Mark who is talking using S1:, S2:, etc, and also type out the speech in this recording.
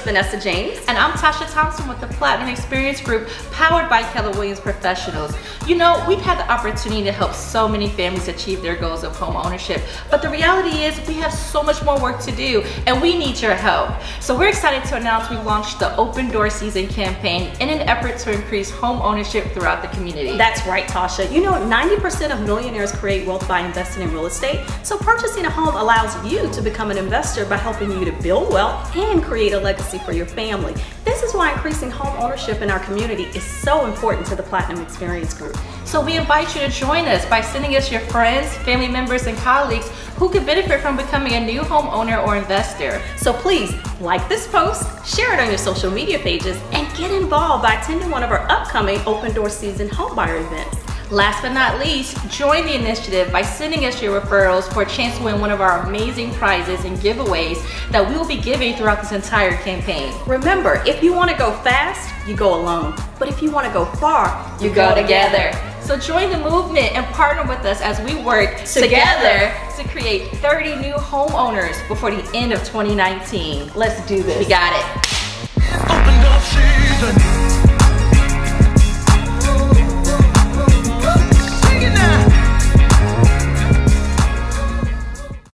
S1: Vanessa James.
S2: And I'm Tasha Thompson with the Platinum Experience Group, powered by Keller Williams Professionals. You know, we've had the opportunity to help so many families achieve their goals of home ownership, but the reality is we have so much more work to do, and we need your help. So we're excited to announce we launched the Open Door Season campaign in an effort to increase home ownership throughout the community.
S1: That's right, Tasha. You know, 90% of millionaires create wealth by investing in real estate, so purchasing a home allows you to become an investor by helping you to build wealth and create a legacy for your family. This is why increasing home ownership in our community is so important to the Platinum Experience Group.
S2: So we invite you to join us by sending us your friends, family members, and colleagues who could benefit from becoming a new homeowner or investor.
S1: So please like this post, share it on your social media pages, and get involved by attending one of our upcoming Open Door Season homebuyer events.
S2: Last but not least, join the initiative by sending us your referrals for a chance to win one of our amazing prizes and giveaways that we will be giving throughout this entire campaign.
S1: Remember, if you want to go fast, you go alone. But if you want to go far,
S2: you go together. So join the movement and partner with us as we work together to create 30 new homeowners before the end of 2019.
S1: Let's do this.
S2: We got it.